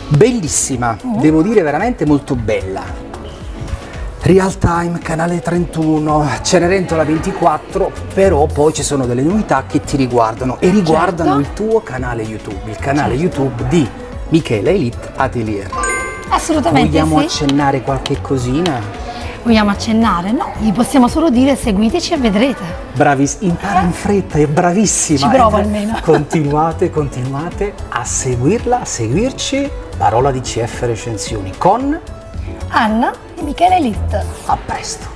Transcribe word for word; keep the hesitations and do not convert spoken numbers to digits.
Bellissima, mm. devo dire veramente molto bella. Real Time, canale trentuno, Cenerentola ventiquattro, però poi ci sono delle novità che ti riguardano e riguardano certo. il tuo canale YouTube, il canale certo. YouTube di Michela Elite Atelier. Assolutamente. Vogliamo sì. accennare qualche cosina? Vogliamo accennare? No, gli possiamo solo dire seguiteci e vedrete. Bravissima, impara in fretta, è bravissima. Ci provo almeno. Continuate, continuate a seguirla, a seguirci. Parola di C F Recensioni con Anna e Michela Elite. A presto.